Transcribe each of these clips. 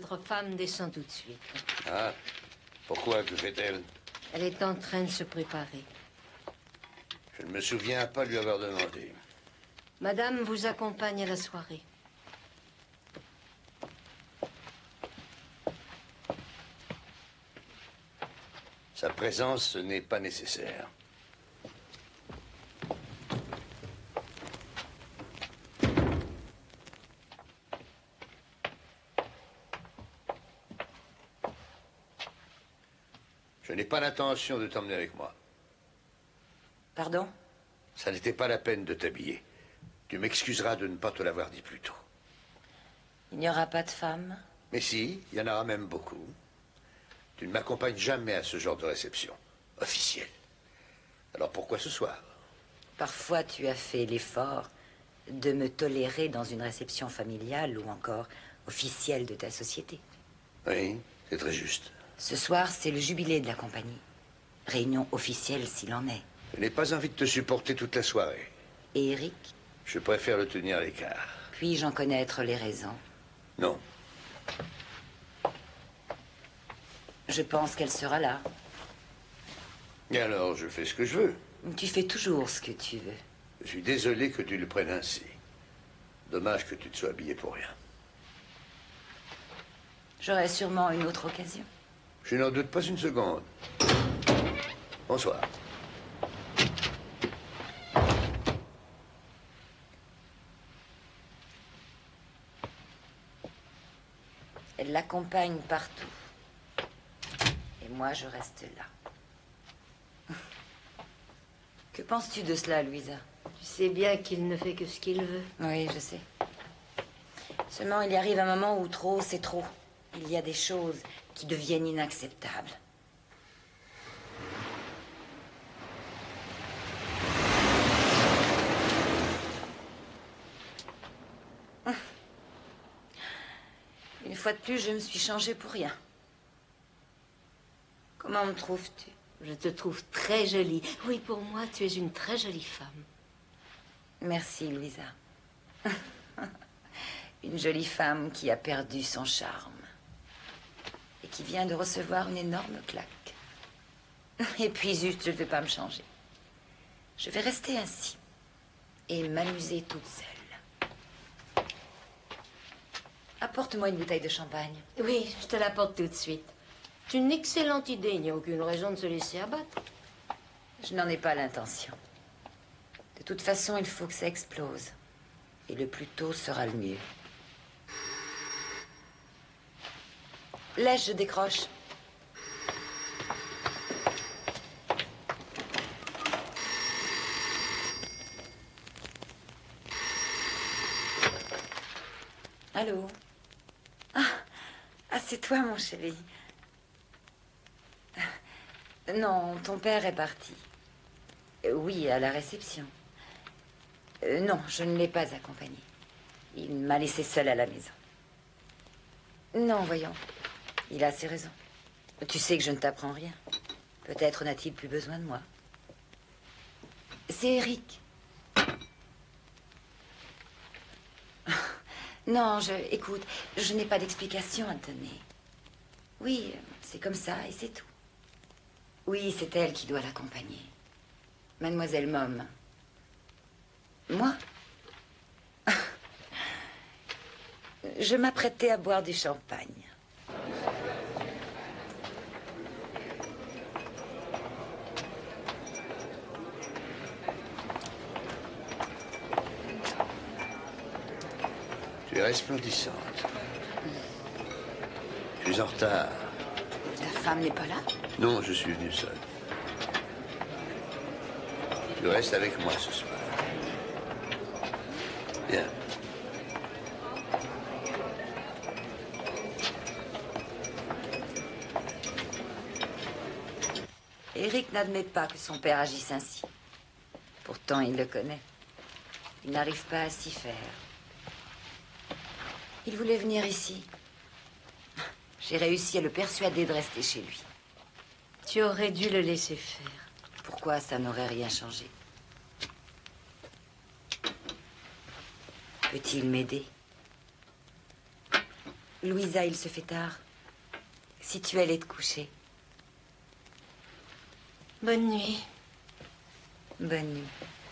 Votre femme descend tout de suite. Ah, pourquoi? Que fait-elle? Elle est en train de se préparer. Je ne me souviens pas lui avoir demandé. Madame vous accompagne à la soirée. Sa présence n'est pas nécessaire. Je n'ai pas l'intention de t'emmener avec moi. Pardon? Ça n'était pas la peine de t'habiller. Tu m'excuseras de ne pas te l'avoir dit plus tôt. Il n'y aura pas de femme? Mais si, il y en aura même beaucoup. Tu ne m'accompagnes jamais à ce genre de réception officielle. Alors pourquoi ce soir? Parfois, tu as fait l'effort de me tolérer dans une réception familiale ou encore officielle de ta société. Oui, c'est très juste. Ce soir, c'est le jubilé de la compagnie. Réunion officielle s'il en est. Je n'ai pas envie de te supporter toute la soirée. Et Eric? Je préfère le tenir à l'écart. Puis-je en connaître les raisons? Non. Je pense qu'elle sera là. Et alors, je fais ce que je veux. Tu fais toujours ce que tu veux. Je suis désolé que tu le prennes ainsi. Dommage que tu te sois habillé pour rien. J'aurai sûrement une autre occasion. Je n'en doute pas une seconde. Bonsoir. Elle l'accompagne partout. Et moi, je reste là. Que penses-tu de cela, Louisa? Tu sais bien qu'il ne fait que ce qu'il veut. Oui, je sais. Seulement, il y arrive un moment où trop, c'est trop. Il y a des choses qui deviennent inacceptables. Une fois de plus, je me suis changée pour rien. Comment me trouves-tu? Je te trouve très jolie. Oui, pour moi, tu es une très jolie femme. Merci, Louisa. Une jolie femme qui a perdu son charme. Et qui vient de recevoir une énorme claque. Et puis, juste, je ne vais pas me changer. Je vais rester ainsi. Et m'amuser toute seule. Apporte-moi une bouteille de champagne. Oui, je te l'apporte tout de suite. C'est une excellente idée. Il n'y a aucune raison de se laisser abattre. Je n'en ai pas l'intention. De toute façon, il faut que ça explose. Et le plus tôt sera le mieux. Laisse, je décroche. Allô? Ah, c'est toi, mon chéri. Non, ton père est parti. Oui, à la réception. Non, je ne l'ai pas accompagné. Il m'a laissé seule à la maison. Non, voyons. Il a ses raisons. Tu sais que je ne t'apprends rien. Peut-être n'a-t-il plus besoin de moi. C'est Eric. Non, écoute, je n'ai pas d'explication à te donner. Oui, c'est comme ça et c'est tout. Oui, c'est elle qui doit l'accompagner. Mademoiselle Mom. Moi? Je m'apprêtais à boire du champagne. Tu es resplendissante. Je suis en retard. Ta femme n'est pas là? Non, je suis venu seul. Tu restes avec moi ce soir. Bien. Eric n'admet pas que son père agisse ainsi. Pourtant, il le connaît. Il n'arrive pas à s'y faire. Il voulait venir ici. J'ai réussi à le persuader de rester chez lui. Tu aurais dû le laisser faire. Pourquoi ça n'aurait rien changé? Peut-il m'aider? Louisa, il se fait tard. Si tu allais te coucher. Bonne nuit. Bonne nuit.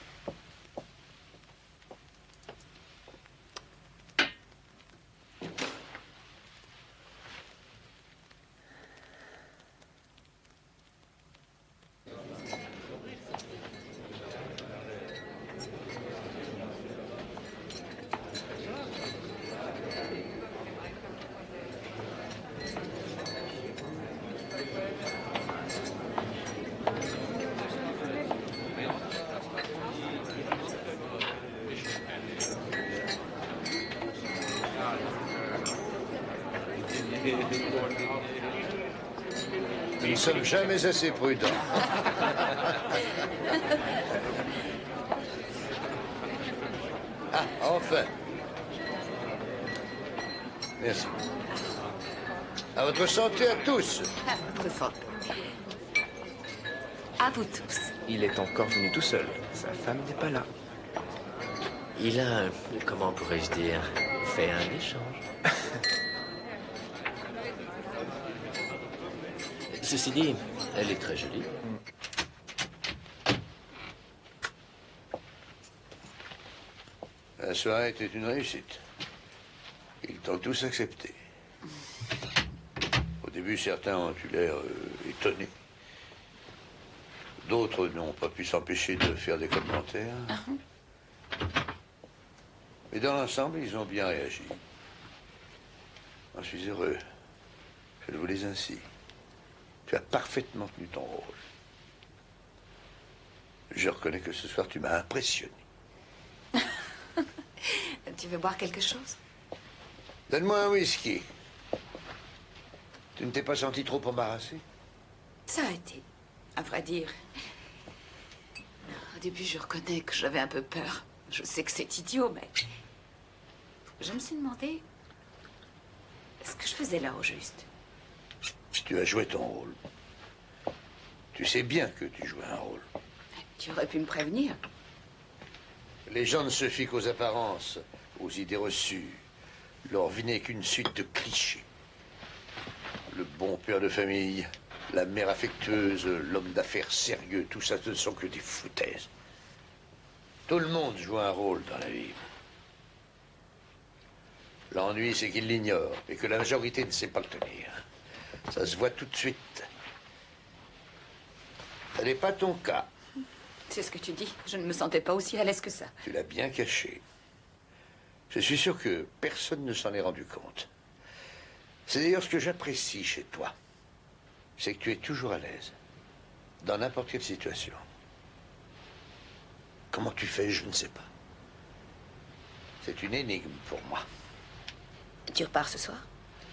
Nous ne sommes jamais assez prudents. Ah, enfin. Merci. À votre santé à tous. À votre santé. À vous tous. Il est encore venu tout seul. Sa femme n'est pas là. Il a, comment pourrais-je dire, fait un échange. Ceci dit, elle est très jolie. La soirée était une réussite. Ils t'ont tous accepté. Au début, certains ont eu l'air étonnés. D'autres n'ont pas pu s'empêcher de faire des commentaires. Mais dans l'ensemble, ils ont bien réagi. J'en suis heureux. Je le voulais ainsi. Tu as parfaitement tenu ton rôle. Je reconnais que ce soir, tu m'as impressionné. Tu veux boire quelque chose? Donne-moi un whisky. Tu ne t'es pas senti trop embarrassé? Ça a été, à vrai dire. Au début, je reconnais que j'avais un peu peur. Je sais que c'est idiot, mais... Je me suis demandé... ce que je faisais là, au juste. Tu as joué ton rôle. Tu sais bien que tu jouais un rôle. Tu aurais pu me prévenir. Les gens ne se fient qu'aux apparences, aux idées reçues. Leur vie n'est qu'une suite de clichés. Le bon père de famille, la mère affectueuse, l'homme d'affaires sérieux, tout ça ne sont que des foutaises. Tout le monde joue un rôle dans la vie. L'ennui, c'est qu'il l'ignore et que la majorité ne sait pas le tenir. Ça se voit tout de suite. Ce n'est pas ton cas. C'est ce que tu dis. Je ne me sentais pas aussi à l'aise que ça. Tu l'as bien caché. Je suis sûr que personne ne s'en est rendu compte. C'est d'ailleurs ce que j'apprécie chez toi. C'est que tu es toujours à l'aise. Dans n'importe quelle situation. Comment tu fais, je ne sais pas. C'est une énigme pour moi. Tu repars ce soir?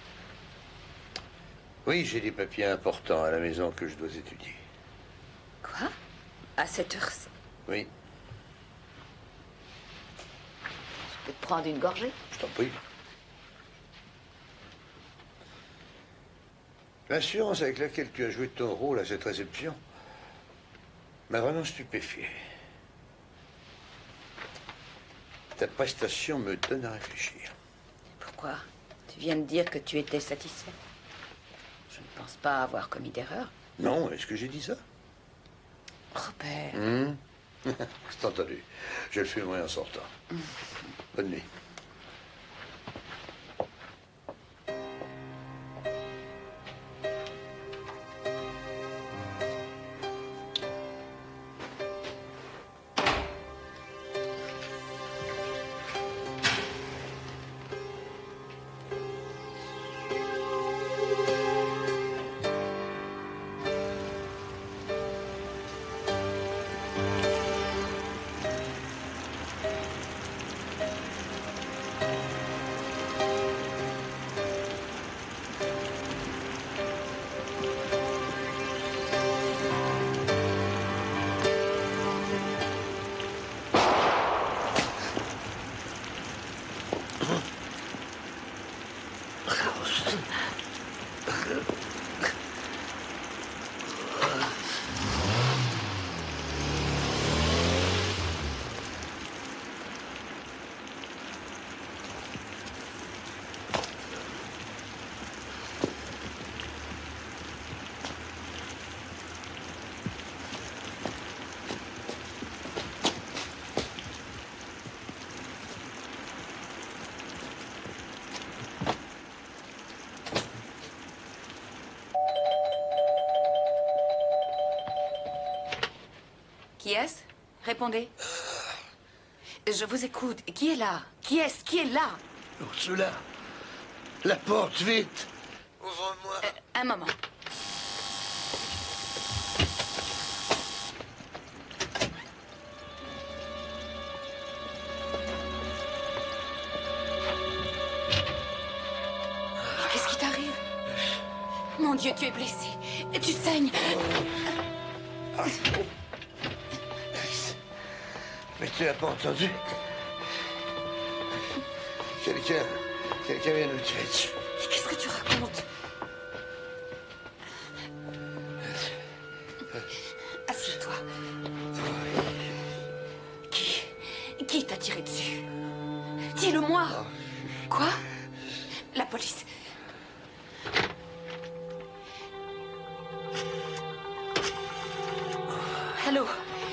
Oui, j'ai des papiers importants à la maison que je dois étudier. Quoi? À cette heure-ci? Oui, Je peux te prendre une gorgée? je t'en prie. L'assurance avec laquelle tu as joué ton rôle à cette réception m'a vraiment stupéfié. Ta prestation me donne à réfléchir. Pourquoi? Tu viens de dire que tu étais satisfait. Je ne pense pas avoir commis d'erreur. Non, est-ce que j'ai dit ça? Robert... C'est entendu. Je le fais moi en sortant. Bonne nuit. Qui est-ce? Répondez. Je vous écoute. Qui est là? Qui est-ce? Qui est là? Ursula, la porte, vite. Ouvre-moi. Un moment. Qu'est-ce qui t'arrive? Mon Dieu, tu es blessé. Tu saignes. Mais tu n'as pas entendu? Quelqu'un vient nous tirer dessus. Qu'est-ce que tu racontes? Assieds-toi. Qui t'a tiré dessus? Dis-le-moi. Quoi? La police. Allô?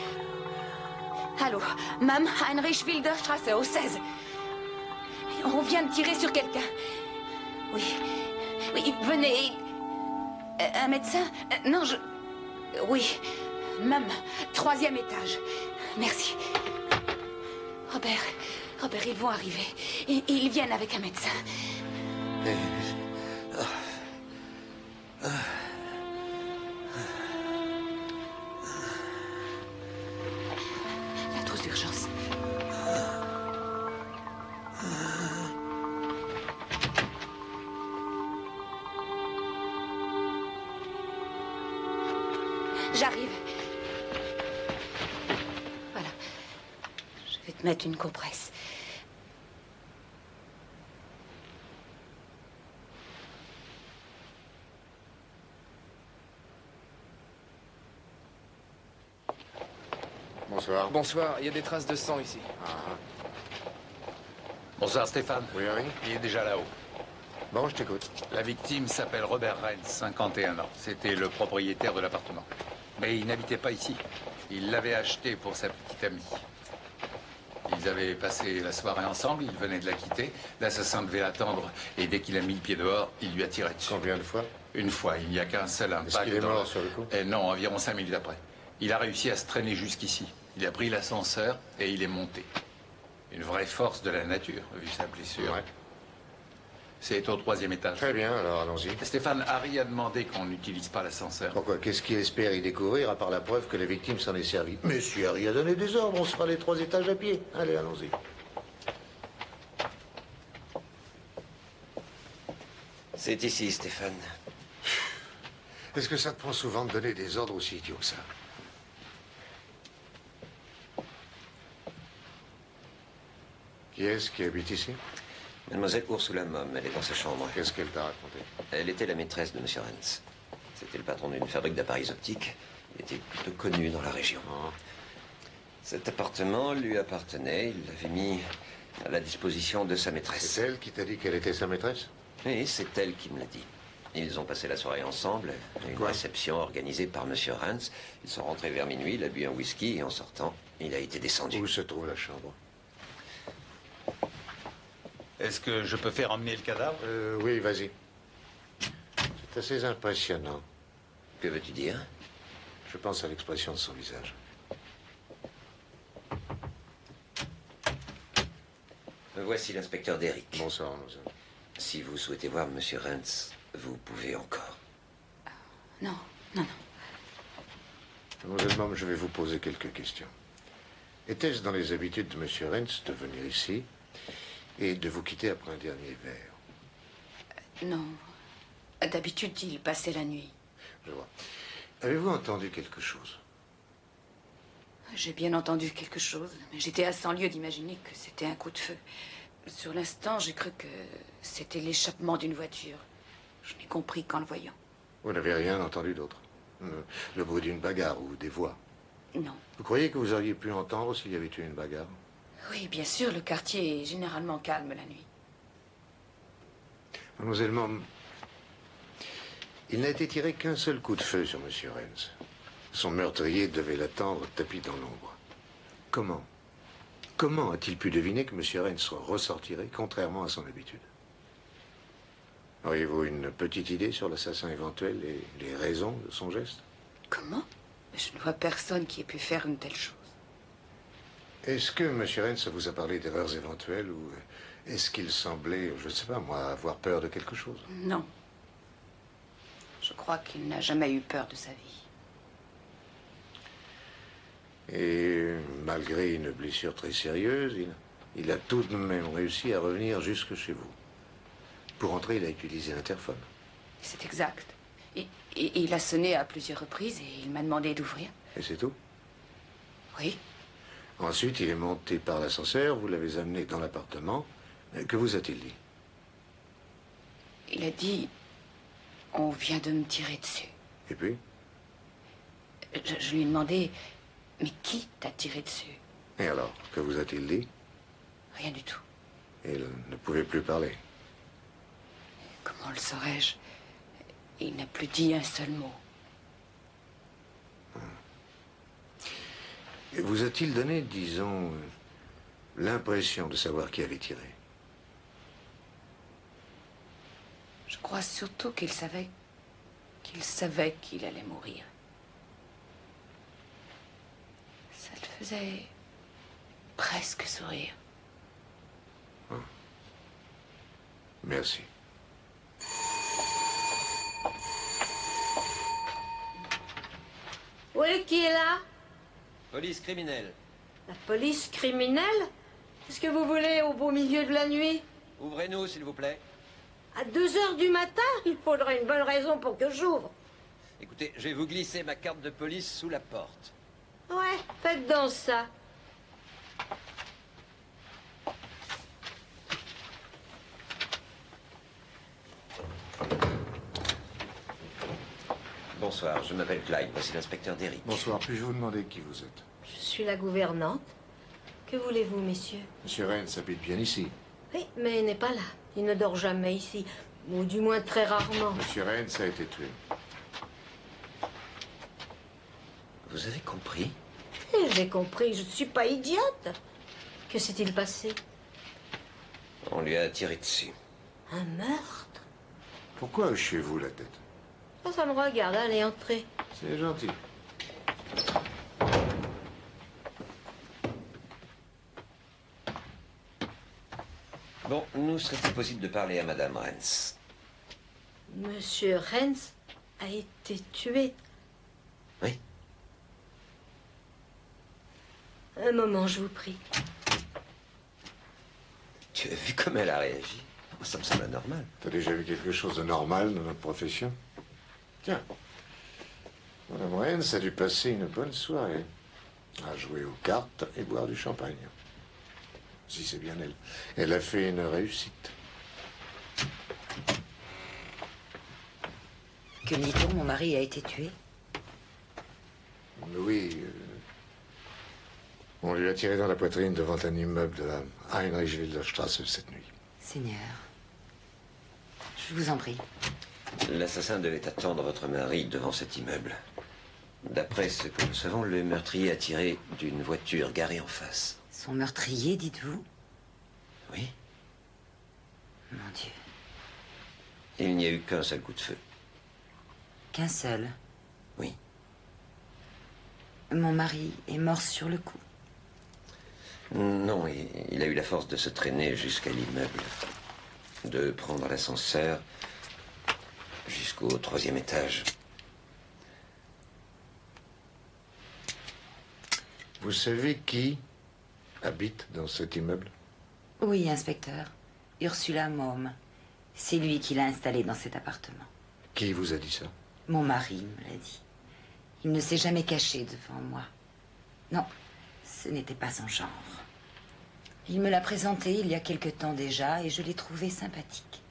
Allô? Mam, Heinrich Wilderstrasse, au 16. On vient de tirer sur quelqu'un. Oui. Oui, venez. Un médecin? Non, je... Oui. Mam, 3e étage. Merci. Robert, ils vont arriver. Ils viennent avec un médecin. La trousse d'urgence. J'arrive. Voilà. Je vais te mettre une compresse. Bonsoir. Bonsoir, il y a des traces de sang ici. Bonsoir Stéphane. Oui, Henri. Il est déjà là-haut. Bon, je t'écoute. La victime s'appelle Robert Renz, 51 ans. C'était le propriétaire de l'appartement. Mais il n'habitait pas ici. Il l'avait acheté pour sa petite amie. Ils avaient passé la soirée ensemble, il venait de la quitter. L'assassin devait l'attendre et dès qu'il a mis le pied dehors, il lui a tiré dessus. Combien de fois? Une fois, il n'y a qu'un seul impact. Est-ce qu'il est mort sur le coup? Non, environ 5 minutes après. Il a réussi à se traîner jusqu'ici. Il a pris l'ascenseur et il est monté. Une vraie force de la nature, vu sa blessure. Ouais. C'est au 3e étage. Très bien, alors allons-y. Stéphane, Harry a demandé qu'on n'utilise pas l'ascenseur. Pourquoi? Qu'est-ce qu'il espère y découvrir à part la preuve que la victime s'en est servie? Mais si Harry a donné des ordres, on se fera les 3 étages à pied. Allez, allons-y. C'est ici, Stéphane. Est-ce que ça te prend souvent de donner des ordres aussi idiots que ça? Qui est-ce qui habite ici? Mademoiselle Ursula Momm, elle est dans sa chambre. Qu'est-ce qu'elle t'a raconté? Elle était la maîtresse de Monsieur Renz. C'était le patron d'une fabrique d'appareils optiques. Il était plutôt connu dans la région. Cet appartement lui appartenait. Il l'avait mis à la disposition de sa maîtresse. C'est elle qui t'a dit qu'elle était sa maîtresse? Oui, c'est elle qui me l'a dit. Ils ont passé la soirée ensemble. Une Quoi? réception organisée par Monsieur Renz. Ils sont rentrés vers minuit, il a bu un whisky et en sortant, il a été descendu. Où se trouve la chambre? Est-ce que je peux faire emmener le cadavre? Oui, vas-y. C'est assez impressionnant. Que veux-tu dire? Je pense à l'expression de son visage. Voici l'inspecteur Derrick. Bonsoir, mademoiselle. Si vous souhaitez voir Monsieur Renz, vous pouvez encore. Non, non, non. Mademoiselle Momm, je vais vous poser quelques questions. Était-ce dans les habitudes de Monsieur Renz de venir ici et de vous quitter après un dernier verre? Non. D'habitude, il passait la nuit. Je vois. Avez-vous entendu quelque chose? J'ai bien entendu quelque chose, mais j'étais à 100 lieues d'imaginer que c'était un coup de feu. Sur l'instant, j'ai cru que c'était l'échappement d'une voiture. Je n'ai compris qu'en le voyant. Vous n'avez rien entendu d'autre? Le bruit d'une bagarre ou des voix? Non. Vous croyez que vous auriez pu entendre s'il y avait eu une bagarre? Oui, bien sûr, le quartier est généralement calme la nuit. Mademoiselle Momm, il n'a été tiré qu'un seul coup de feu sur Monsieur Renz. Son meurtrier devait l'attendre tapis dans l'ombre. Comment a-t-il pu deviner que Monsieur Renz ressortirait contrairement à son habitude? Auriez-vous une petite idée sur l'assassin éventuel et les raisons de son geste? Comment? Je ne vois personne qui ait pu faire une telle chose. Est-ce que M. Rennes vous a parlé d'erreurs éventuelles ou est-ce qu'il semblait, je ne sais pas moi, avoir peur de quelque chose? Non. Je crois qu'il n'a jamais eu peur de sa vie. Et malgré une blessure très sérieuse, il a tout de même réussi à revenir jusque chez vous. Pour entrer, il a utilisé l'interphone. C'est exact. Et il a sonné à plusieurs reprises et il m'a demandé d'ouvrir. Et c'est tout? Oui. Ensuite, il est monté par l'ascenseur, vous l'avez amené dans l'appartement. Que vous a-t-il dit? Il a dit... On vient de me tirer dessus. Et puis? Je lui ai demandé... Mais qui t'a tiré dessus? Et alors, que vous a-t-il dit? Rien du tout. Il ne pouvait plus parler. Comment le saurais-je? Il n'a plus dit un seul mot. Et vous a-t-il donné, disons, l'impression de savoir qui avait tiré? Je crois surtout qu'il savait qu'il allait mourir. Ça le faisait presque sourire. Merci. Oui, qui est là? Police criminelle. La police criminelle? Qu'est-ce que vous voulez au beau milieu de la nuit? Ouvrez-nous, s'il vous plaît. À 2 heures du matin? Il faudrait une bonne raison pour que j'ouvre. Écoutez, je vais vous glisser ma carte de police sous la porte. Ouais, faites donc ça. Bonsoir, je m'appelle Clyde, voici l'inspecteur Derrick. Bonsoir, puis-je vous demander qui vous êtes? Je suis la gouvernante. Que voulez-vous, messieurs? Monsieur Rennes habite bien ici. Oui, mais il n'est pas là. Il ne dort jamais ici. Ou du moins très rarement. Monsieur Rennes a été tué. Vous avez compris? J'ai compris, je ne suis pas idiote. Que s'est-il passé? On lui a tiré dessus. Un meurtre? Pourquoi hochez-vous la tête? Ça me regarde, allez, entrez. C'est gentil. Bon, nous serait-il possible de parler à Madame Rennes? Monsieur Rennes a été tué. Oui. Un moment, je vous prie. Tu as vu comme elle a réagi? Ça me semble anormal. T'as déjà vu quelque chose de normal dans notre profession? Tiens, Madame Rennes a dû passer une bonne soirée à jouer aux cartes et boire du champagne. Si c'est bien elle. Elle a fait une réussite. Que me dit-on, mon mari a été tué? Oui. On lui a tiré dans la poitrine devant un immeuble de la Heinrich-Wilderstrasse cette nuit. Seigneur, je vous en prie. L'assassin devait attendre votre mari devant cet immeuble. D'après ce que nous savons, le meurtrier a tiré d'une voiture garée en face. Son meurtrier, dites-vous? Oui. Mon Dieu. Il n'y a eu qu'un seul coup de feu. Qu'un seul? Oui. Mon mari est mort sur le coup. Non, il a eu la force de se traîner jusqu'à l'immeuble, de prendre l'ascenseur jusqu'au 3e étage. Vous savez qui habite dans cet immeuble? Oui, inspecteur. Ursula Maume. C'est lui qui l'a installée dans cet appartement. Qui vous a dit ça? Mon mari me l'a dit. Il ne s'est jamais caché devant moi. Non, ce n'était pas son genre. Il me l'a présenté il y a quelque temps déjà et je l'ai trouvé sympathique.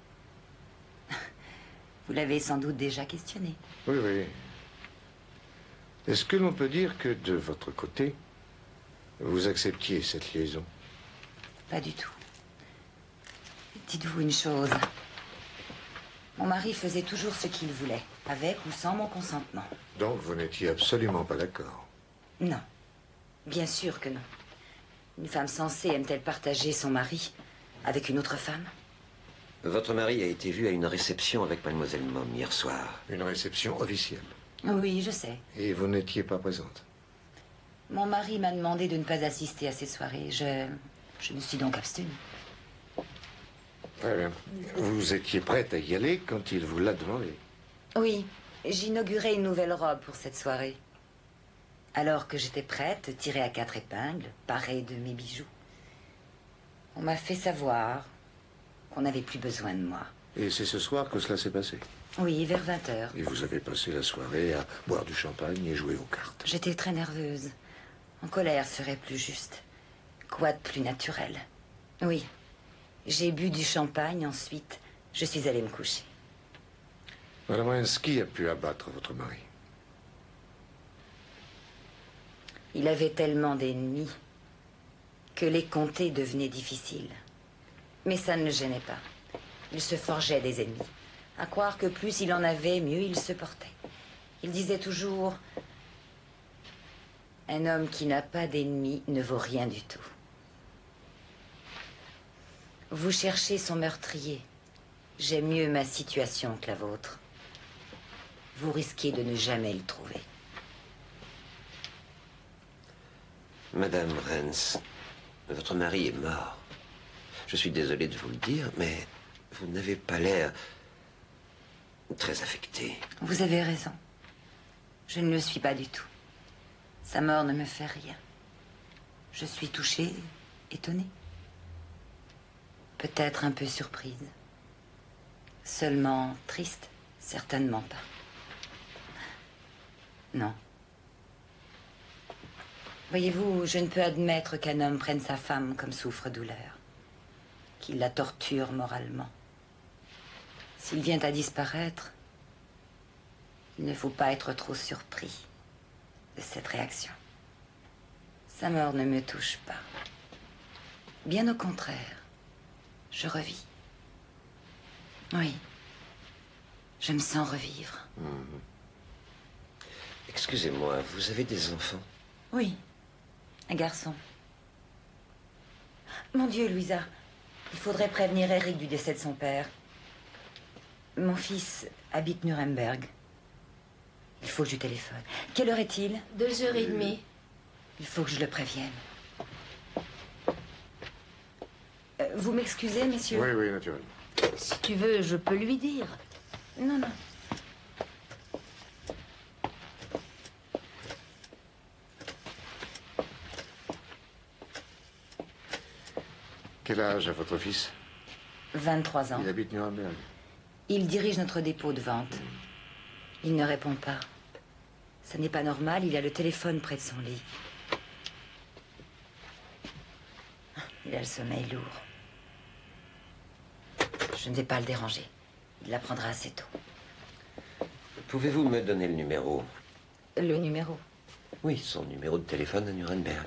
Vous l'avez sans doute déjà questionné. Oui, oui. Est-ce que l'on peut dire que de votre côté, vous acceptiez cette liaison? Pas du tout. Dites-vous une chose. Mon mari faisait toujours ce qu'il voulait, avec ou sans mon consentement. Donc vous n'étiez absolument pas d'accord? Non. Bien sûr que non. Une femme sensée aime-t-elle partager son mari avec une autre femme? Votre mari a été vu à une réception avec Mademoiselle Maume hier soir. Une réception officielle? Oui, je sais. Et vous n'étiez pas présente. Mon mari m'a demandé de ne pas assister à ces soirées. Je me suis donc abstenue. Très bien. Vous étiez prête à y aller quand il vous l'a demandé. Oui, j'inaugurais une nouvelle robe pour cette soirée. Alors que j'étais prête, tirée à 4 épingles, parée de mes bijoux, on m'a fait savoir qu'on n'avait plus besoin de moi. Et c'est ce soir que cela s'est passé. Oui, vers 20h. Et vous avez passé la soirée à boire du champagne et jouer aux cartes. J'étais très nerveuse. En colère serait plus juste. Quoi de plus naturel? Oui. J'ai bu du champagne, ensuite, je suis allée me coucher. Madame Hens, qui a pu abattre votre mari? Il avait tellement d'ennemis que les compter devenait difficile. Mais ça ne le gênait pas. Il se forgeait des ennemis. À croire que plus il en avait, mieux il se portait. Il disait toujours: un homme qui n'a pas d'ennemis ne vaut rien du tout. Vous cherchez son meurtrier. J'ai mieux ma situation que la vôtre. Vous risquez de ne jamais le trouver. Madame Rens, votre mari est mort. Je suis désolé de vous le dire, mais vous n'avez pas l'air très affecté. Vous avez raison. Je ne le suis pas du tout. Sa mort ne me fait rien. Je suis touchée, étonnée. Peut-être un peu surprise. Seulement triste, certainement pas. Non. Voyez-vous, je ne peux admettre qu'un homme prenne sa femme comme souffre-douleur, qu'il la torture moralement. S'il vient à disparaître, il ne faut pas être trop surpris de cette réaction. Sa mort ne me touche pas. Bien au contraire, je revis. Oui, je me sens revivre. Excusez-moi, vous avez des enfants? Oui, un garçon. Mon Dieu, Louisa, il faudrait prévenir Eric du décès de son père. Mon fils habite Nuremberg. Il faut que je téléphone. Quelle heure est-il? 2h30. Il faut que je le prévienne. Vous m'excusez, messieurs? Oui, oui, naturellement. Si tu veux, je peux lui dire. Non, non. Quel âge a votre fils? 23 ans. Il habite Nuremberg. Il dirige notre dépôt de vente. Il ne répond pas. Ça n'est pas normal, il a le téléphone près de son lit. Il a le sommeil lourd. Je ne vais pas le déranger. Il l'apprendra assez tôt. Pouvez-vous me donner le numéro? Le numéro? Oui, son numéro de téléphone à Nuremberg.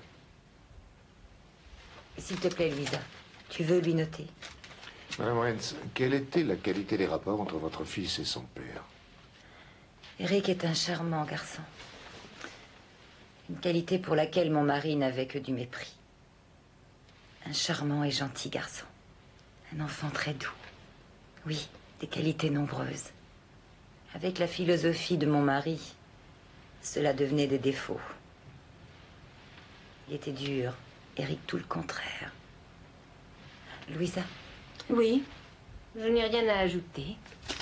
S'il te plaît, Louisa, tu veux lui noter? Madame Hens, quelle était la qualité des rapports entre votre fils et son père? Eric est un charmant garçon. Une qualité pour laquelle mon mari n'avait que du mépris. Un charmant et gentil garçon. Un enfant très doux. Oui, des qualités nombreuses. Avec la philosophie de mon mari, cela devenait des défauts. Il était dur, Eric tout le contraire. Louisa? Oui, je n'ai rien à ajouter.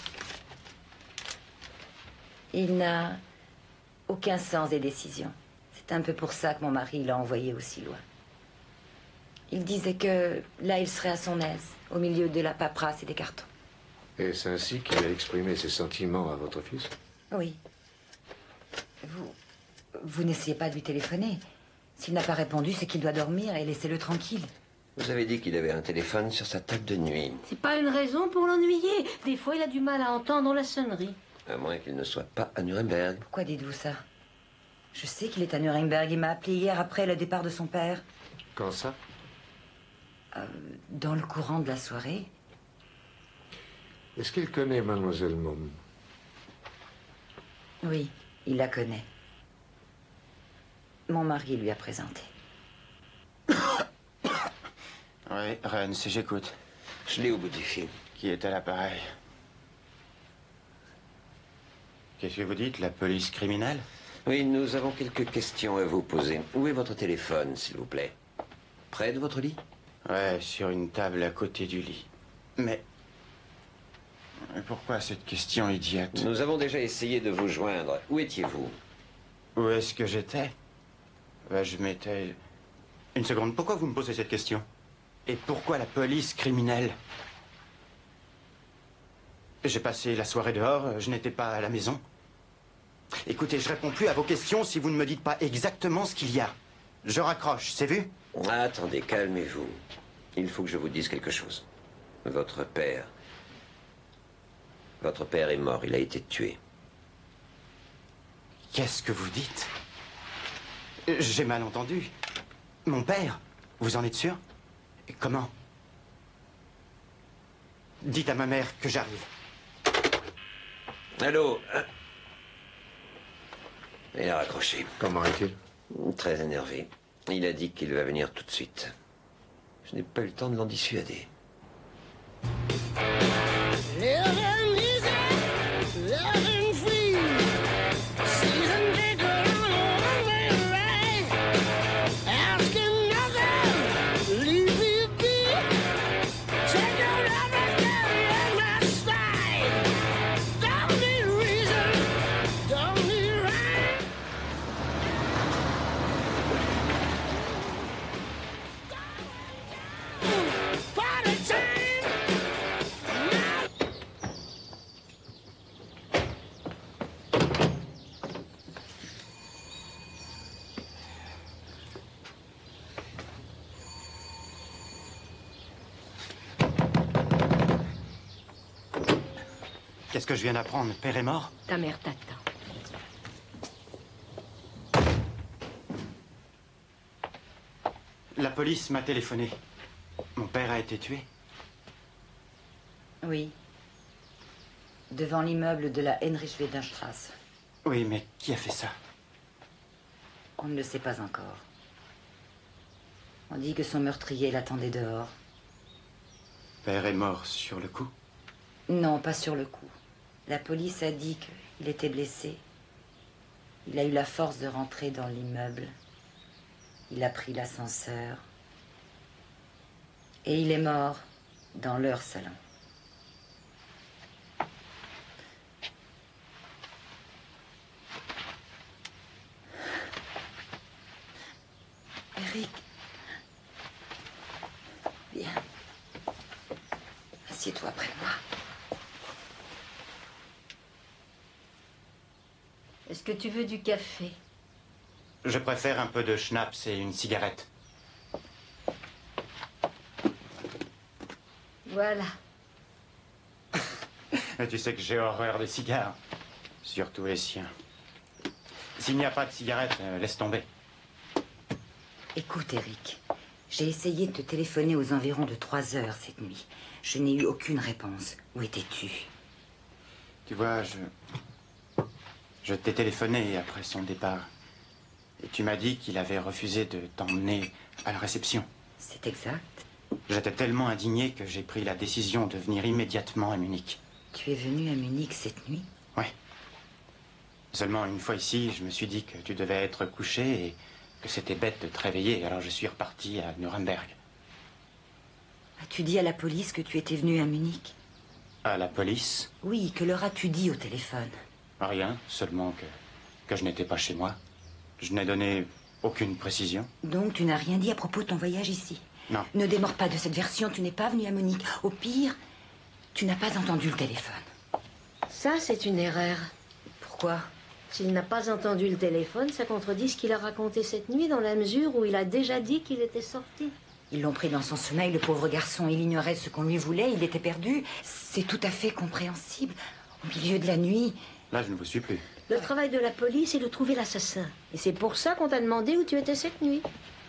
Il n'a aucun sens des décisions. C'est un peu pour ça que mon mari l'a envoyé aussi loin. Il disait que là, il serait à son aise, au milieu de la paperasse et des cartons. Est-ce ainsi qu'il a exprimé ses sentiments à votre fils? Oui. Vous n'essayez pas de lui téléphoner. S'il n'a pas répondu, c'est qu'il doit dormir et laissez-le tranquille. Vous avez dit qu'il avait un téléphone sur sa table de nuit. C'est pas une raison pour l'ennuyer. Des fois, il a du mal à entendre la sonnerie. À moins qu'il ne soit pas à Nuremberg. Pourquoi dites-vous ça? Je sais qu'il est à Nuremberg. Il m'a appelé hier après le départ de son père. Quand ça? Dans le courant de la soirée. Est-ce qu'il connaît Mademoiselle Mom? Oui, il la connaît. Mon mari lui a présenté. Oui, Rens, j'écoute. Je l'ai au bout du fil. Qui est à l'appareil? Qu'est-ce que vous dites, la police criminelle? Oui, nous avons quelques questions à vous poser. Où est votre téléphone, s'il vous plaît? Près de votre lit? Ouais, sur une table à côté du lit. Mais pourquoi cette question idiote? Nous avons déjà essayé de vous joindre. Où étiez-vous? Où est-ce que j'étais? Ben, je m'étais... Une seconde, pourquoi vous me posez cette question? Et pourquoi la police criminelle? J'ai passé la soirée dehors, je n'étais pas à la maison. Écoutez, je réponds plus à vos questions si vous ne me dites pas exactement ce qu'il y a. Je raccroche, c'est vu? Attendez, calmez-vous. Il faut que je vous dise quelque chose. Votre père est mort, il a été tué. Qu'est-ce que vous dites? J'ai mal entendu. Mon père? Vous en êtes sûr? Comment? Dites à ma mère que j'arrive. Allô? Il a raccroché. Comment est-il? Très énervé. Il a dit qu'il va venir tout de suite. Je n'ai pas eu le temps de l'en dissuader. Qu'est-ce que je viens d'apprendre? Père est mort? Ta mère t'attend. La police m'a téléphoné. Mon père a été tué? Oui. Devant l'immeuble de la Heinrich-Wedenstrasse. Oui, mais qui a fait ça? On ne le sait pas encore. On dit que son meurtrier l'attendait dehors. Père est mort sur le coup? Non, pas sur le coup. La police a dit qu'il était blessé. Il a eu la force de rentrer dans l'immeuble. Il a pris l'ascenseur. Et il est mort dans leur salon. Eric. Viens. Assieds-toi près de moi. Est-ce que tu veux du café? Je préfère un peu de schnapps et une cigarette. Voilà. Tu sais que j'ai horreur des cigares. Surtout les siens. S'il n'y a pas de cigarette, laisse tomber. Écoute, Eric, j'ai essayé de te téléphoner aux environs de 3 heures cette nuit. Je n'ai eu aucune réponse. Où étais-tu? Tu vois, je t'ai téléphoné après son départ. Et tu m'as dit qu'il avait refusé de t'emmener à la réception. C'est exact. J'étais tellement indigné que j'ai pris la décision de venir immédiatement à Munich. Tu es venu à Munich cette nuit? Oui. Seulement une fois ici, je me suis dit que tu devais être couché et que c'était bête de te réveiller, alors je suis reparti à Nuremberg. As-tu dit à la police que tu étais venu à Munich? À la police? Oui, que leur as-tu dit au téléphone? Rien, seulement que je n'étais pas chez moi. Je n'ai donné aucune précision. Donc tu n'as rien dit à propos de ton voyage ici? Non. Ne démords pas de cette version, tu n'es pas venu à Munich. Au pire, tu n'as pas entendu le téléphone. Ça, c'est une erreur. Pourquoi? S'il n'a pas entendu le téléphone, ça contredit ce qu'il a raconté cette nuit dans la mesure où il a déjà dit qu'il était sorti. Ils l'ont pris dans son sommeil, le pauvre garçon. Il ignorait ce qu'on lui voulait, il était perdu. C'est tout à fait compréhensible. Au milieu de la nuit... Là, je ne vous suis plus. Le travail de la police est de trouver l'assassin. Et c'est pour ça qu'on t'a demandé où tu étais cette nuit.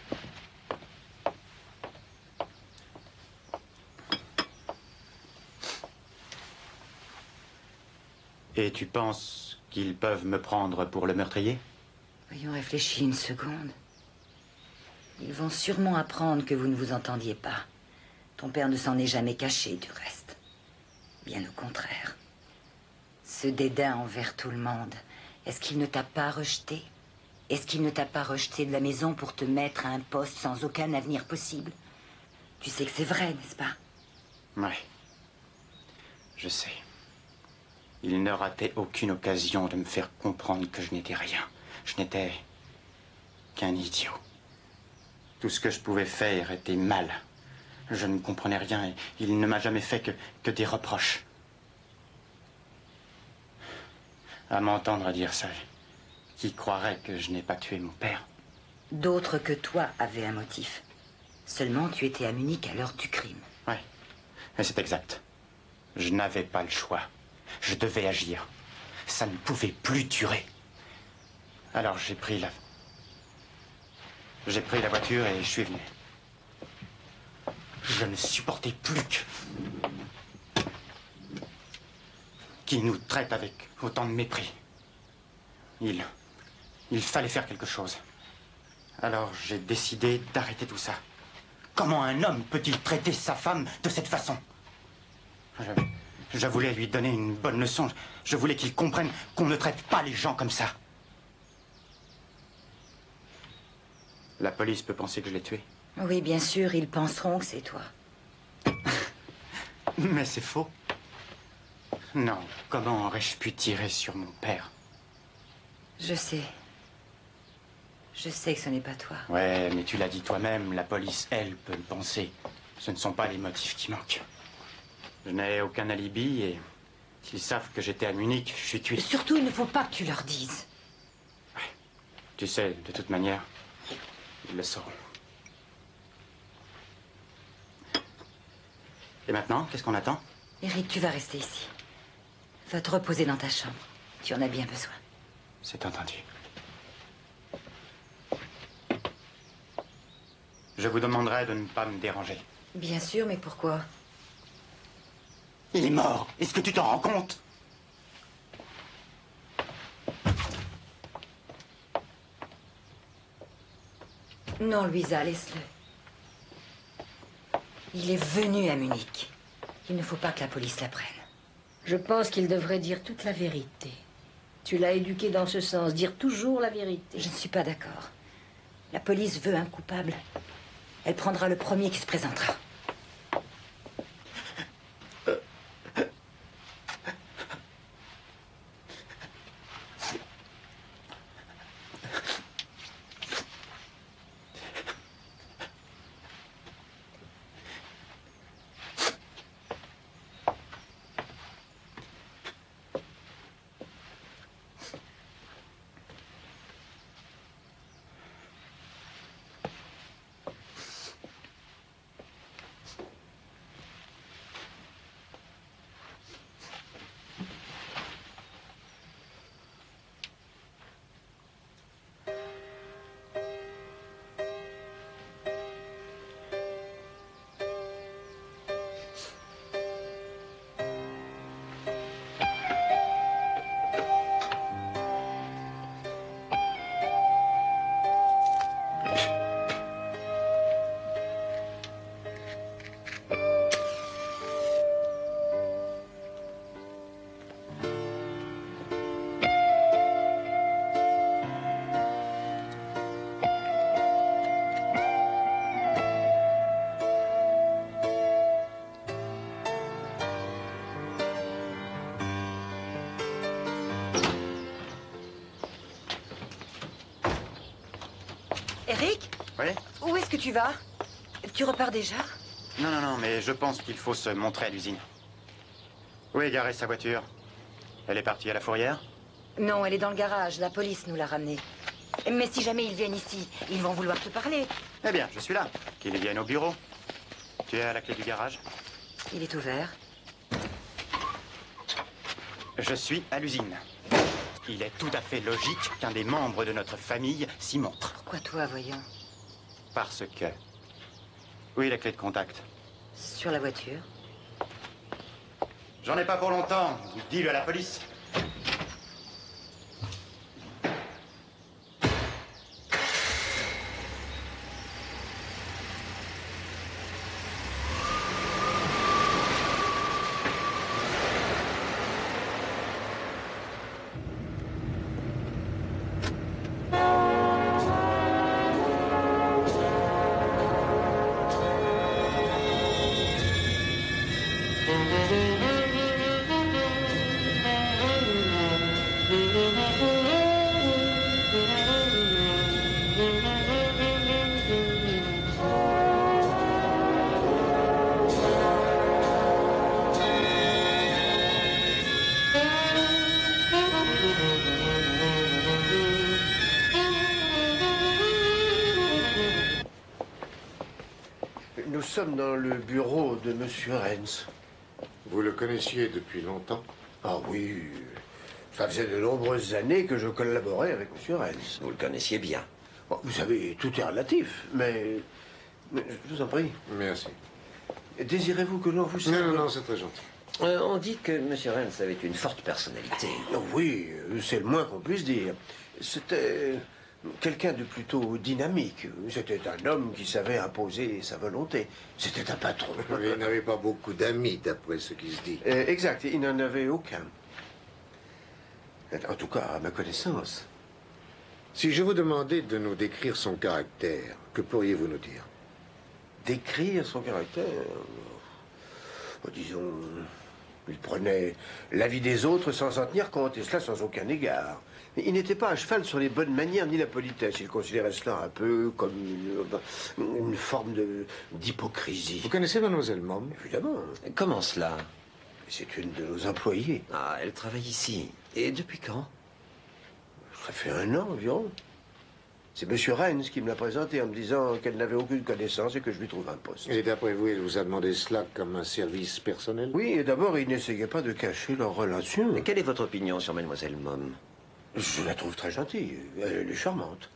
Et tu penses qu'ils peuvent me prendre pour le meurtrier? Voyons réfléchir une seconde. Ils vont sûrement apprendre que vous ne vous entendiez pas. Ton père ne s'en est jamais caché, du reste. Bien au contraire. Ce dédain envers tout le monde, est-ce qu'il ne t'a pas rejeté? Est-ce qu'il ne t'a pas rejeté de la maison pour te mettre à un poste sans aucun avenir possible? Tu sais que c'est vrai, n'est-ce pas? Ouais. Je sais. Il ne ratait aucune occasion de me faire comprendre que je n'étais rien. Je n'étais qu'un idiot. Tout ce que je pouvais faire était mal. Je ne comprenais rien et il ne m'a jamais fait que des reproches. À m'entendre dire ça, qui croirait que je n'ai pas tué mon père? D'autres que toi avaient un motif. Seulement, tu étais à Munich à l'heure du crime. Ouais, et c'est exact. Je n'avais pas le choix. Je devais agir. Ça ne pouvait plus durer. Alors j'ai pris la voiture et je suis venu. Je ne supportais plus qu'il nous traite avec autant de mépris. Il fallait faire quelque chose. Alors j'ai décidé d'arrêter tout ça. Comment un homme peut-il traiter sa femme de cette façon? Je voulais lui donner une bonne leçon. Je voulais qu'il comprenne qu'on ne traite pas les gens comme ça. La police peut penser que je l'ai tué. Oui, bien sûr, ils penseront que c'est toi. Mais c'est faux. Non, comment aurais-je pu tirer sur mon père? Je sais. Je sais que ce n'est pas toi. Ouais, mais tu l'as dit toi-même, la police, elle, peut le penser. Ce ne sont pas les motifs qui manquent. Je n'ai aucun alibi et s'ils savent que j'étais à Munich, je suis tué. Surtout, il ne faut pas que tu leur dises. Ouais. Tu sais, de toute manière, ils le sauront. Et maintenant, qu'est-ce qu'on attend? Eric, tu vas rester ici. Va te reposer dans ta chambre. Tu en as bien besoin. C'est entendu. Je vous demanderai de ne pas me déranger. Bien sûr, mais pourquoi? Il est mort. Est-ce que tu t'en rends compte? Non, Louisa, laisse-le. Il est venu à Munich. Il ne faut pas que la police l'apprenne. Je pense qu'il devrait dire toute la vérité. Tu l'as éduqué dans ce sens, dire toujours la vérité. Je ne suis pas d'accord. La police veut un coupable. Elle prendra le premier qui se présentera. Eric? Oui? Où est-ce que tu vas? Tu repars déjà? Non, non, non, mais je pense qu'il faut se montrer à l'usine. Où est garée sa voiture? Elle est partie à la fourrière? Non, elle est dans le garage. La police nous l'a ramenée. Mais si jamais ils viennent ici, ils vont vouloir te parler. Eh bien, je suis là. Qu'ils viennent au bureau. Tu as la clé du garage? Il est ouvert. Je suis à l'usine. Il est tout à fait logique qu'un des membres de notre famille s'y montre. Pourquoi toi, voyons? Parce que... Où est la clé de contact? Sur la voiture. J'en ai pas pour longtemps. Dis-le à la police. nous sommes dans le bureau de Monsieur Rennes. Vous le connaissiez depuis longtemps? Ah oui, ça faisait de nombreuses années que je collaborais avec Monsieur Rennes. Vous le connaissiez bien. Bon, vous savez, tout est relatif, mais je vous en prie. Merci. Désirez-vous que l'on vous serve? Non, non, non, c'est très gentil. On dit que M. Rennes avait une forte personnalité. Oui, c'est le moins qu'on puisse dire. C'était quelqu'un de plutôt dynamique. C'était un homme qui savait imposer sa volonté. C'était un patron. Il n'avait pas beaucoup d'amis, d'après ce qui se dit. Exact, il n'en avait aucun. En tout cas, à ma connaissance. Si je vous demandais de nous décrire son caractère, que pourriez-vous nous dire? Décrire son caractère? Disons, il prenait l'avis des autres sans en tenir compte, et cela sans aucun égard. Il n'était pas à cheval sur les bonnes manières ni la politesse. Il considérait cela un peu comme une forme d'hypocrisie. Vous connaissez Mademoiselle Mom? Évidemment. Comment cela? C'est une de nos employées. Ah, elle travaille ici. Et depuis quand? Ça fait 1 an environ. C'est Monsieur Rennes qui me l'a présenté en me disant qu'elle n'avait aucune connaissance et que je lui trouve un poste. Et d'après vous, il vous a demandé cela comme un service personnel? Oui, et d'abord, il n'essayait pas de cacher leur relation. Et quelle est votre opinion sur Mademoiselle Mom? Je la trouve très gentille. Elle est charmante.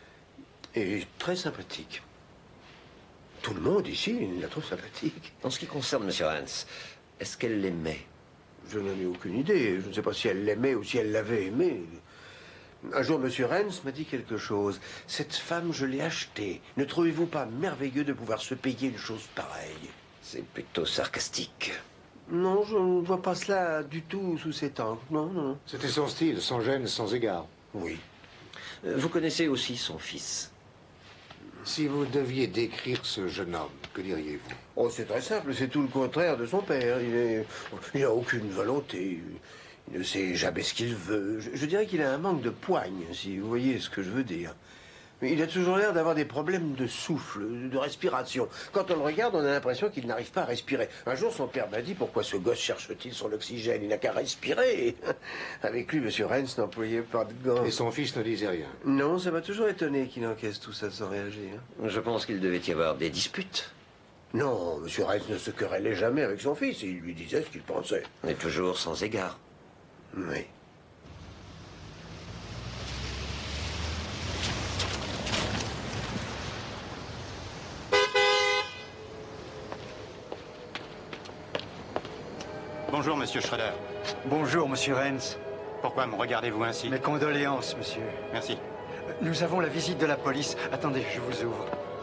Et très sympathique. Tout le monde ici la trouve sympathique. En ce qui concerne M. Rennes, est-ce qu'elle l'aimait? Je n'en ai aucune idée. Je ne sais pas si elle l'aimait ou si elle l'avait aimé. Un jour, M. Rennes m'a dit quelque chose. Cette femme, je l'ai achetée. Ne trouvez-vous pas merveilleux de pouvoir se payer une chose pareille? C'est plutôt sarcastique. Non, je ne vois pas cela du tout sous cet angle. Non, non. C'était son style, sans gêne, sans égard. Oui. Vous connaissez aussi son fils? Si vous deviez décrire ce jeune homme, que diriez-vous? Oh, c'est très simple. C'est tout le contraire de son père. Il n'a aucune volonté. Il ne sait jamais ce qu'il veut. Je dirais qu'il a un manque de poigne, si vous voyez ce que je veux dire. Mais il a toujours l'air d'avoir des problèmes de souffle, de respiration. Quand on le regarde, on a l'impression qu'il n'arrive pas à respirer. Un jour, son père m'a dit, pourquoi ce gosse cherche-t-il son oxygène? Il n'a qu'à respirer. Avec lui, M. Rennes n'employait pas de gants. Et son fils ne disait rien? Non, ça m'a toujours étonné qu'il encaisse tout ça sans réagir. Je pense qu'il devait y avoir des disputes. Non, M. Rennes ne se querellait jamais avec son fils. Il lui disait ce qu'il pensait. Mais toujours sans égard. Oui. Bonjour, monsieur Schroeder. Bonjour, monsieur Rennes. Pourquoi me regardez-vous ainsi? Mes condoléances, monsieur. Merci. Nous avons la visite de la police. Attendez, je vous ouvre.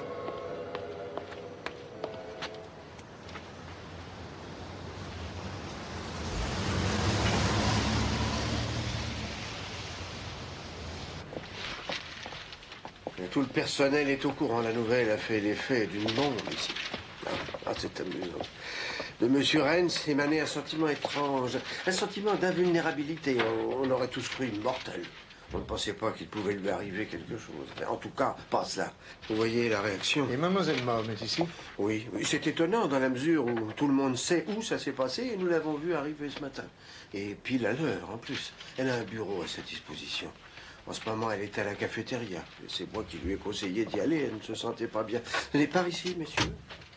Tout le personnel est au courant. La nouvelle a fait l'effet d'une bombe ici. Ah, c'est amusant. De Monsieur Rennes émanait un sentiment étrange, un sentiment d'invulnérabilité. On aurait tous cru immortel. On ne pensait pas qu'il pouvait lui arriver quelque chose. Mais en tout cas, pas cela. Vous voyez la réaction? Et Mademoiselle Mom est ici? Oui, c'est étonnant dans la mesure où tout le monde sait où ça s'est passé et nous l'avons vu arriver ce matin. Et pile à l'heure, en plus. Elle a un bureau à sa disposition. En ce moment, elle est à la cafétéria. C'est moi qui lui ai conseillé d'y aller. Elle ne se sentait pas bien. Venez par ici, messieurs.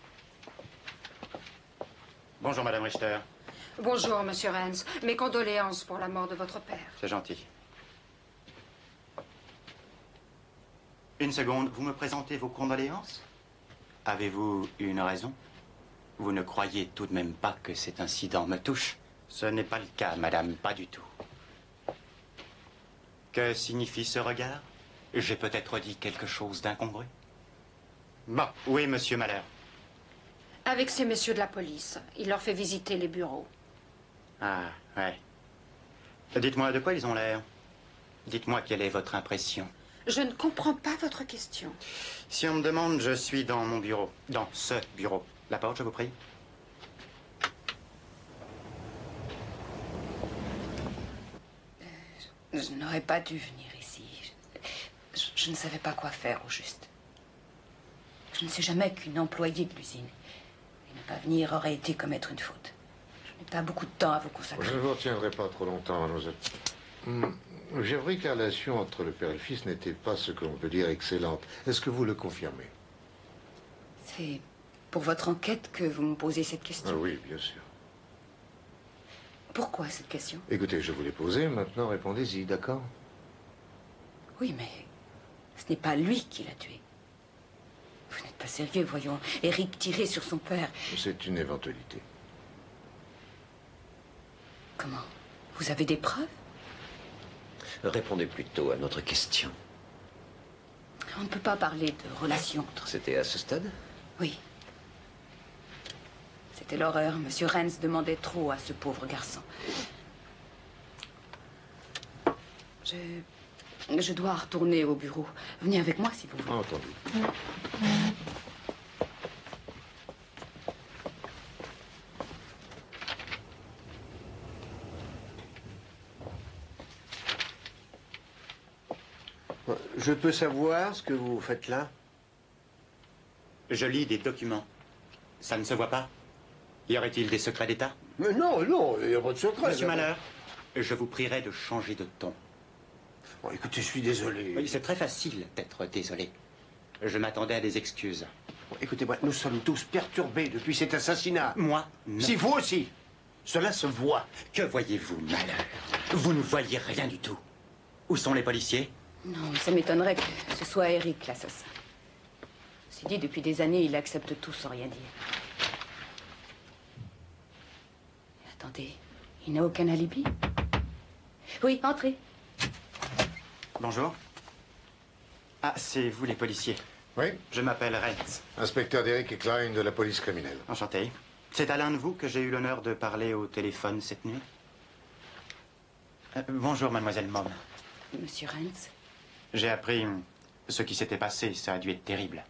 Bonjour, Madame Richter. Bonjour, monsieur Rennes. Mes condoléances pour la mort de votre père. C'est gentil. Une seconde, vous me présentez vos condoléances? Avez-vous une raison? Vous ne croyez tout de même pas que cet incident me touche? Ce n'est pas le cas, madame, pas du tout. Que signifie ce regard? J'ai peut-être dit quelque chose d'incongru? Bon, oui, monsieur Malheur. Avec ces messieurs de la police, il leur fait visiter les bureaux. Ah, ouais. Dites-moi, de quoi ils ont l'air? Dites-moi quelle est votre impression. Je ne comprends pas votre question. Si on me demande, je suis dans mon bureau. Dans ce bureau. La porte, je vous prie. Je n'aurais pas dû venir ici. Je ne savais pas quoi faire au juste. Je ne sais jamais qu'une employée de l'usine. Et ne pas venir aurait été commettre une faute. Je n'ai pas beaucoup de temps à vous consacrer. Je ne vous retiendrai pas trop longtemps, mademoiselle. J'ai appris que la relation entre le père et le fils n'était pas ce que l'on peut dire excellente. Est-ce que vous le confirmez? C'est pour votre enquête que vous me posez cette question. Ah oui, bien sûr. Pourquoi cette question? Écoutez, je vous l'ai posée, maintenant répondez-y, d'accord? Oui, mais ce n'est pas lui qui l'a tué. Vous n'êtes pas sérieux, voyons. Eric tirait sur son père. C'est une éventualité. Comment? Vous avez des preuves? Répondez plutôt à notre question. On ne peut pas parler de relation entre... C'était à ce stade? Oui. C'était l'horreur. Monsieur Renz demandait trop à ce pauvre garçon. Je dois retourner au bureau. Venez avec moi si vous voulez. Entendu. Je peux savoir ce que vous faites là? Je lis des documents. Ça ne se voit pas? Y aurait-il des secrets d'État? Mais non, non, il n'y a pas de secret. Monsieur Malheur, je vous prierai de changer de ton. Bon, écoutez, je suis désolé. Oui, c'est très facile d'être désolé. Je m'attendais à des excuses. Bon, écoutez-moi, nous sommes tous perturbés depuis cet assassinat. Moi, non. Si vous aussi. Cela se voit. Que voyez-vous, Malheur? Vous ne voyez rien du tout. Où sont les policiers? Non, ça m'étonnerait que ce soit Eric, l'assassin. Ceci dit, depuis des années, il accepte tout sans rien dire. Attendez, il n'a aucun alibi? Oui, entrez. Bonjour. Ah, c'est vous les policiers. Oui? Je m'appelle Renz. Inspecteur Derek Klein de la police criminelle. Enchanté. C'est à l'un de vous que j'ai eu l'honneur de parler au téléphone cette nuit. Bonjour, mademoiselle Mom. Monsieur Renz? J'ai appris ce qui s'était passé. Ça a dû être terrible.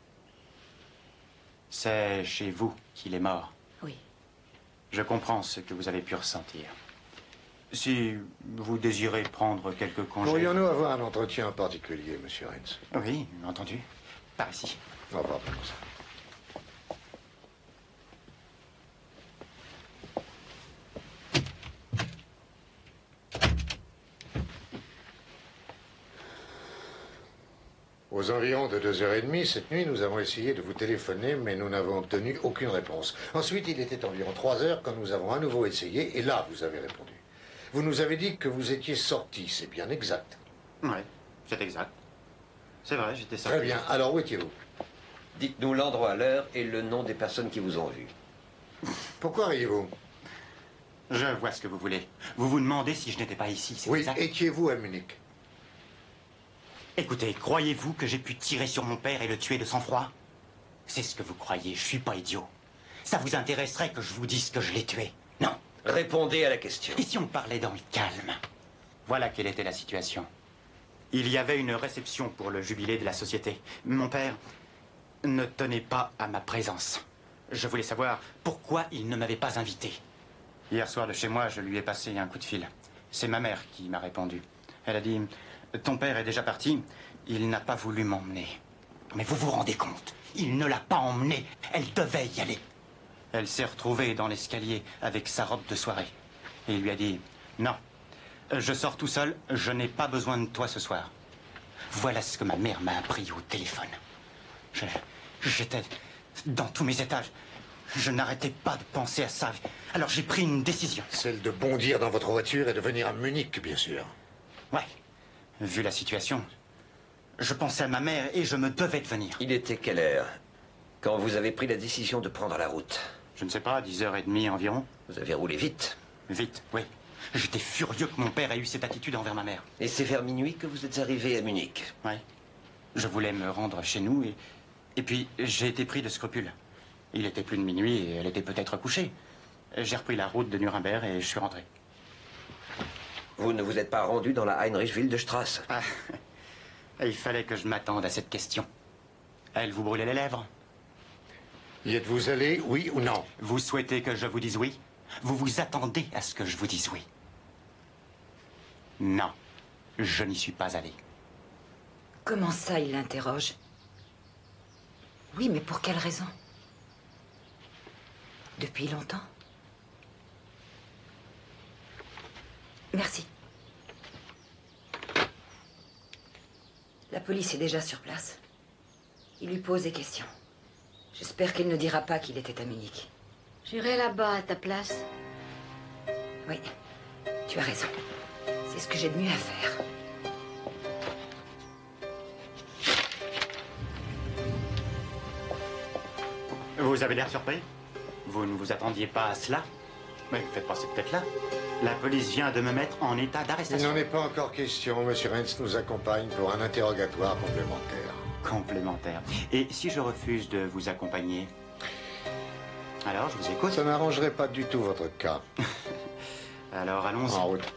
C'est chez vous qu'il est mort. Oui. Je comprends ce que vous avez pu ressentir. Si vous désirez prendre quelques congés... Pourrions-nous avoir un entretien en particulier, monsieur Renz? Oui, entendu. Par ici. Au revoir, mademoiselle. Aux environs de 2h30, cette nuit, nous avons essayé de vous téléphoner, mais nous n'avons obtenu aucune réponse. Ensuite, il était environ 3h quand nous avons à nouveau essayé, et là, vous avez répondu. Vous nous avez dit que vous étiez sorti, c'est bien exact. Oui, c'est exact. C'est vrai, j'étais sorti. Très bien. Alors, où étiez-vous? Dites-nous l'endroit, l'heure et le nom des personnes qui vous ont vu. Pourquoi riez-vous? Je vois ce que vous voulez. Vous vous demandez si je n'étais pas ici, c'est Oui, exact? étiez-vous à Munich? Écoutez, croyez-vous que j'ai pu tirer sur mon père et le tuer de sang-froid? C'est ce que vous croyez, je suis pas idiot. Ça vous intéresserait que je vous dise que je l'ai tué? Non. Répondez à la question. Et si on parlait dans le calme? Voilà quelle était la situation. Il y avait une réception pour le jubilé de la société. Mon père ne tenait pas à ma présence. Je voulais savoir pourquoi il ne m'avait pas invité. Hier soir, de chez moi, je lui ai passé un coup de fil. C'est ma mère qui m'a répondu. Elle a dit... Ton père est déjà parti. Il n'a pas voulu m'emmener. Mais vous vous rendez compte? Il ne l'a pas emmené. Elle devait y aller. Elle s'est retrouvée dans l'escalier avec sa robe de soirée. Et il lui a dit, non, je sors tout seul, je n'ai pas besoin de toi ce soir. Voilà ce que ma mère m'a appris au téléphone. J'étais dans tous mes étages. Je n'arrêtais pas de penser à ça. Alors j'ai pris une décision. Celle de bondir dans votre voiture et de venir à Munich, bien sûr. Ouais. Vu la situation, je pensais à ma mère et je me devais de venir. Il était quelle heure quand vous avez pris la décision de prendre la route? Je ne sais pas, 10h30 environ. Vous avez roulé vite? Vite, oui. J'étais furieux que mon père ait eu cette attitude envers ma mère. Et c'est vers minuit que vous êtes arrivé à Munich? Oui. Je voulais me rendre chez nous et puis j'ai été pris de scrupules. Il était plus de minuit et elle était peut-être couchée. J'ai repris la route de Nuremberg et je suis rentré. Vous ne vous êtes pas rendu dans la Heinrich-Wilde-Straße? Ah, il fallait que je m'attende à cette question. Elle vous brûlait les lèvres? Y êtes-vous allé, oui ou non? Vous souhaitez que je vous dise oui? Vous vous attendez à ce que je vous dise oui? Non, je n'y suis pas allé. Comment ça, il l'interroge? Oui, mais pour quelle raison? Depuis longtemps? Merci. La police est déjà sur place. Il lui pose des questions. J'espère qu'il ne dira pas qu'il était à Munich. J'irai là-bas à ta place. Oui, tu as raison. C'est ce que j'ai de mieux à faire. Vous avez l'air surpris? Vous ne vous attendiez pas à cela? Mais faites pas cette tête-là. La police vient de me mettre en état Il d'arrestation. n'en est pas encore question. Monsieur Renz nous accompagne pour un interrogatoire complémentaire. Complémentaire. Et si je refuse de vous accompagner? Alors, je vous écoute. Ça n'arrangerait pas du tout votre cas. Alors, allons-y. En route.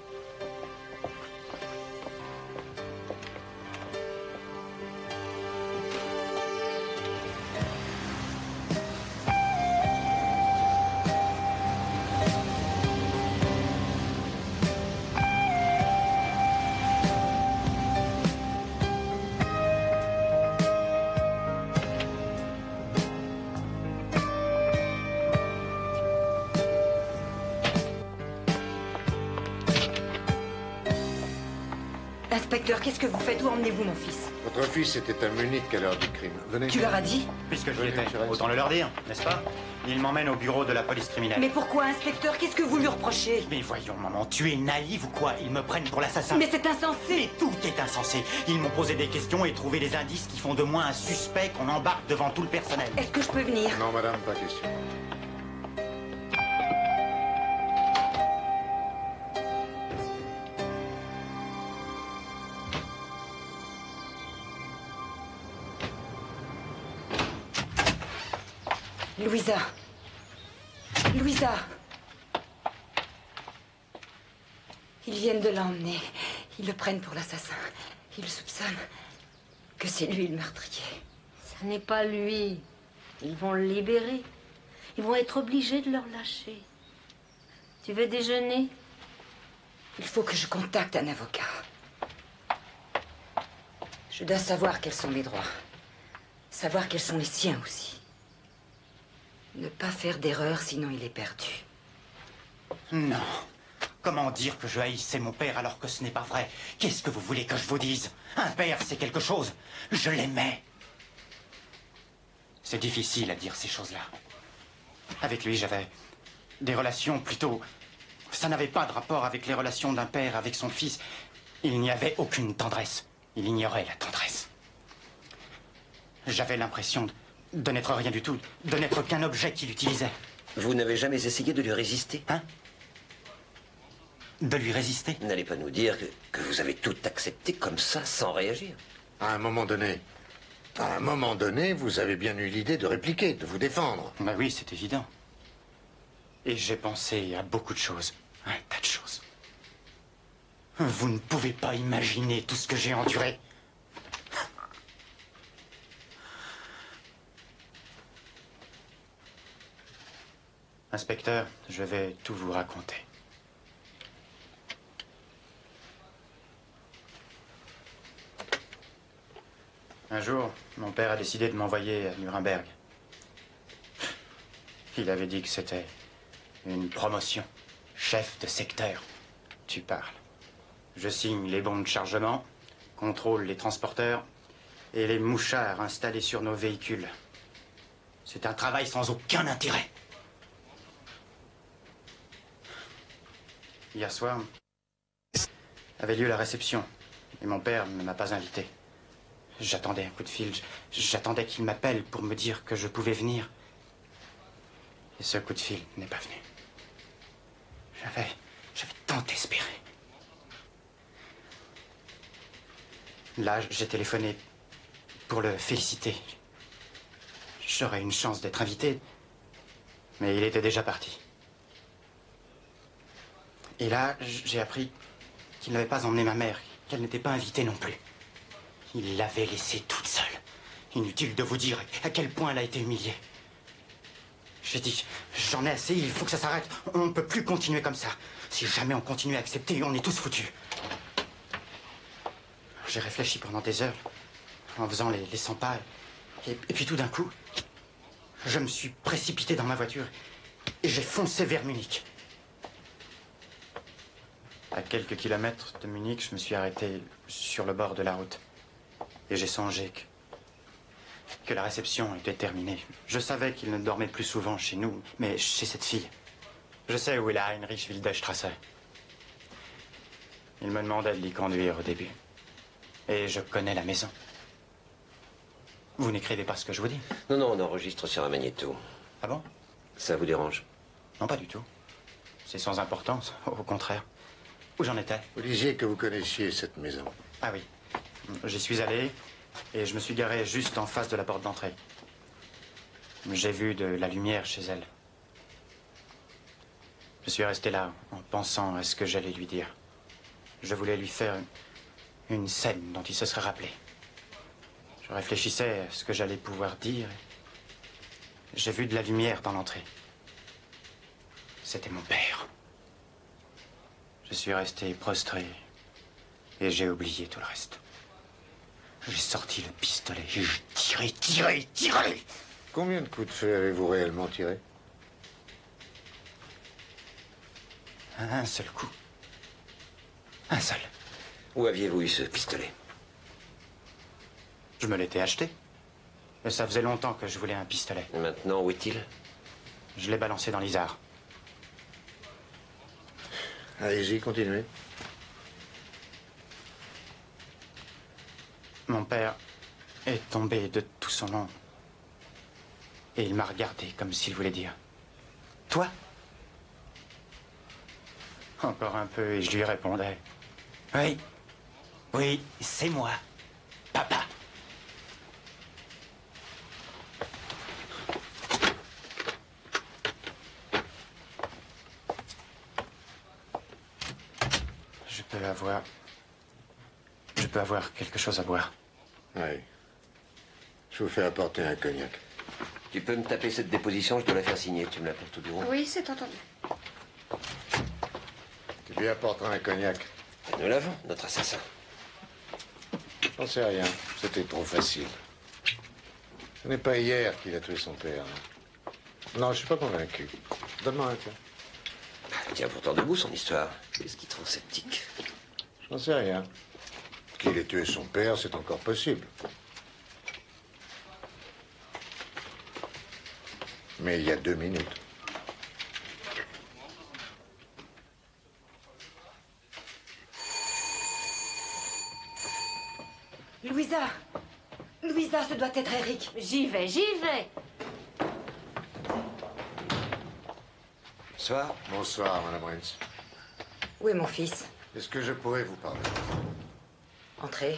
Inspecteur, qu'est-ce que vous faites? Où emmenez-vous mon fils? Votre fils était à Munich à l'heure du crime. Venez. Tu leur as dit? Puisque je Oui, y étais, monsieur Renz. autant le leur dire, n'est-ce pas? Il m'emmène au bureau de la police criminelle. Mais pourquoi, inspecteur? Qu'est-ce que vous lui reprochez? Mais voyons, maman, tu es naïve ou quoi? Ils me prennent pour l'assassin. Mais c'est insensé! Mais tout est insensé. Ils m'ont posé des questions et trouvé des indices qui font de moi un suspect qu'on embarque devant tout le personnel. Est-ce que je peux venir? Non, madame, pas question. Louisa. Louisa. Ils viennent de l'emmener. Ils le prennent pour l'assassin. Ils soupçonnent que c'est lui le meurtrier. Ce n'est pas lui. Ils vont le libérer. Ils vont être obligés de le relâcher. Tu veux déjeuner? Il faut que je contacte un avocat. Je dois savoir quels sont mes droits. Savoir quels sont les siens aussi. Ne pas faire d'erreur, sinon il est perdu. Non. Comment dire que je haïssais mon père alors que ce n'est pas vrai? Qu'est-ce que vous voulez que je vous dise? Un père, c'est quelque chose. Je l'aimais. C'est difficile à dire ces choses-là. Avec lui, j'avais des relations plutôt... Ça n'avait pas de rapport avec les relations d'un père avec son fils. Il n'y avait aucune tendresse. Il ignorait la tendresse. J'avais l'impression de n'être rien du tout, de n'être qu'un objet qu'il utilisait. Vous n'avez jamais essayé de lui résister? Hein? De lui résister? N'allez pas nous dire que vous avez tout accepté comme ça, sans réagir. À un moment donné, vous avez bien eu l'idée de répliquer, de vous défendre. Bah oui, c'est évident. Et j'ai pensé à beaucoup de choses, un tas de choses. Vous ne pouvez pas imaginer tout ce que j'ai enduré. Inspecteur, je vais tout vous raconter. Un jour, mon père a décidé de m'envoyer à Nuremberg. Il avait dit que c'était une promotion. Chef de secteur. Tu parles. Je signe les bons de chargement, contrôle les transporteurs et les mouchards installés sur nos véhicules. C'est un travail sans aucun intérêt. Hier soir, avait lieu la réception et mon père ne m'a pas invité. J'attendais un coup de fil, j'attendais qu'il m'appelle pour me dire que je pouvais venir. Et ce coup de fil n'est pas venu. J'avais tant espéré. Là, j'ai téléphoné pour le féliciter. J'aurais une chance d'être invité, mais il était déjà parti. Et là, j'ai appris qu'il n'avait pas emmené ma mère, qu'elle n'était pas invitée non plus. Il l'avait laissée toute seule. Inutile de vous dire à quel point elle a été humiliée. J'ai dit, j'en ai assez, il faut que ça s'arrête. On ne peut plus continuer comme ça. Si jamais on continue à accepter, on est tous foutus. J'ai réfléchi pendant des heures, en faisant les 100 pas. Et puis tout d'un coup, je me suis précipité dans ma voiture et j'ai foncé vers Munich. À quelques kilomètres de Munich, je me suis arrêté sur le bord de la route. Et j'ai songé que la réception était terminée. Je savais qu'il ne dormait plus souvent chez nous, mais chez cette fille. Je sais où est la Heinrich Wildestrasse. Il me demandait de l'y conduire au début. Et je connais la maison. Vous n'écrivez pas ce que je vous dis? Non, non, on enregistre sur un magnéto. Ah bon? Ça vous dérange? Non, pas du tout. C'est sans importance, au contraire. Où j'en étais? Vous disiez que vous connaissiez cette maison. Ah oui. J'y suis allé et je me suis garé juste en face de la porte d'entrée. J'ai vu de la lumière chez elle. Je suis resté là en pensant à ce que j'allais lui dire. Je voulais lui faire une scène dont il se serait rappelé. Je réfléchissais à ce que j'allais pouvoir dire. J'ai vu de la lumière dans l'entrée. C'était mon père. Je suis resté prostré et j'ai oublié tout le reste. J'ai sorti le pistolet et j'ai tiré. Combien de coups de feu avez-vous réellement tiré? Un seul coup. Un seul. Où aviez-vous eu ce pistolet? Je me l'étais acheté. Et ça faisait longtemps que je voulais un pistolet. Et maintenant, où est-il? Je l'ai balancé dans l'Isard. Allez-y, continuez. Mon père est tombé de tout son long. Et il m'a regardé comme s'il voulait dire: toi? Encore un peu et je lui répondais: oui, oui, c'est moi, papa. Je peux avoir quelque chose à boire. Oui. Je vous fais apporter un cognac. Tu peux me taper cette déposition, je dois la faire signer. Tu me l'apportes au bureau? Oui, c'est entendu. Tu lui apporteras un cognac. Nous l'avons, notre assassin. J'en sais rien. C'était trop facile. Ce n'est pas hier qu'il a tué son père. Non, je suis pas convaincu. Donne-moi un tiens. Elle tient pourtant debout, son histoire. Qu'est-ce qui te rend sceptique? J'en sais rien. Qu'il ait tué son père, c'est encore possible. Mais il y a 2 minutes. Louisa! Louisa, ce doit être Eric. J'y vais, j'y vais. Bonsoir. Bonsoir, Madame Renz. Où est mon fils? Est-ce que je pourrais vous parler? Entrez.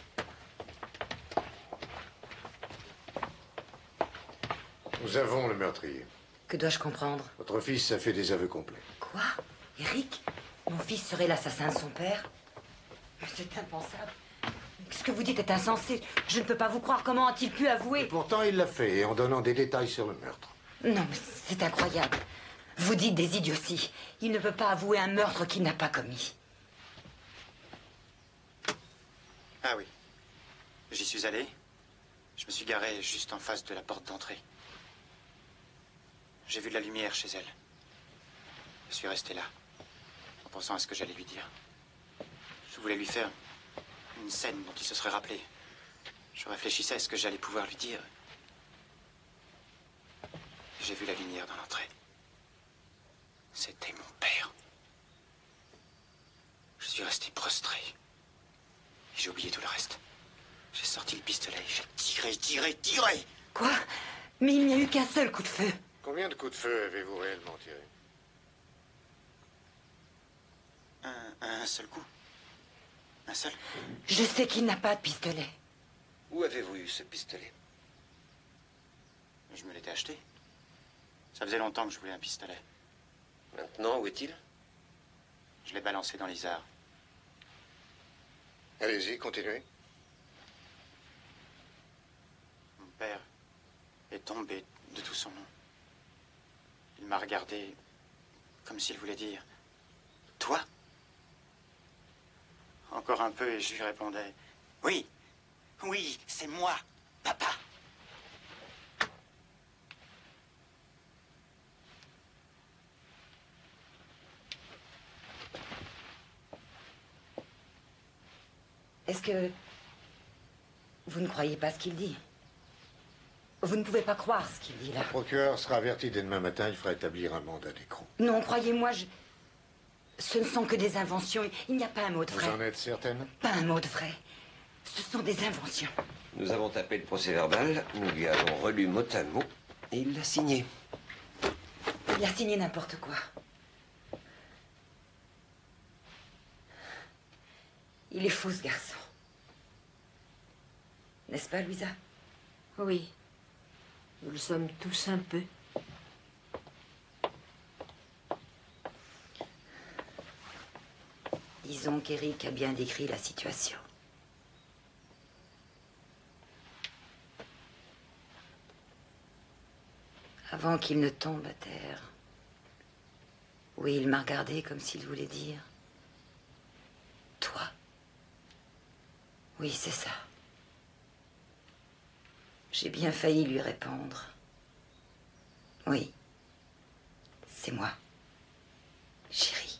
Nous avons le meurtrier. Que dois-je comprendre? Votre fils a fait des aveux complets. Quoi? Eric? Mon fils serait l'assassin de son père? C'est impensable. Ce que vous dites est insensé. Je ne peux pas vous croire. Comment a-t-il pu avouer? Et pourtant, il l'a fait, et en donnant des détails sur le meurtre. Non, mais c'est incroyable. Vous dites des idioties. Il ne peut pas avouer un meurtre qu'il n'a pas commis. Ah oui. J'y suis allé. Je me suis garé juste en face de la porte d'entrée. J'ai vu de la lumière chez elle. Je suis resté là, en pensant à ce que j'allais lui dire. Je voulais lui faire une scène dont il se serait rappelé. Je réfléchissais à ce que j'allais pouvoir lui dire. J'ai vu la lumière dans l'entrée. C'était mon père. Je suis resté prostré. J'ai oublié tout le reste. J'ai sorti le pistolet, j'ai tiré. Quoi? Mais il n'y a eu qu'un seul coup de feu. Combien de coups de feu avez-vous réellement tiré? Un seul coup. Un seul. Je sais qu'il n'a pas de pistolet. Où avez-vous eu ce pistolet? Je me l'étais acheté. Ça faisait longtemps que je voulais un pistolet. Maintenant, où est-il? Je l'ai balancé dans l'Isard. Allez-y, continuez. Mon père est tombé de tout son long. Il m'a regardé comme s'il voulait dire: toi? Encore un peu et je lui répondais: oui, oui, c'est moi, papa. Est-ce que vous ne croyez pas ce qu'il dit? Vous ne pouvez pas croire ce qu'il dit là. Le procureur sera averti dès demain matin, il fera établir un mandat d'écrou. Non, croyez-moi, ce ne sont que des inventions. Il n'y a pas un mot de vrai. Vous en êtes certaine? Pas un mot de vrai. Ce sont des inventions. Nous avons tapé le procès-verbal, nous lui avons relu mot à mot, et il l'a signé. Il a signé n'importe quoi. Il est fou, ce garçon. N'est-ce pas, Louisa? Oui. Nous le sommes tous un peu. Disons qu'Éric a bien décrit la situation. Avant qu'il ne tombe à terre. Oui, il m'a regardé comme s'il voulait dire... Toi. Oui, c'est ça. J'ai bien failli lui répondre. Oui. C'est moi. Chérie.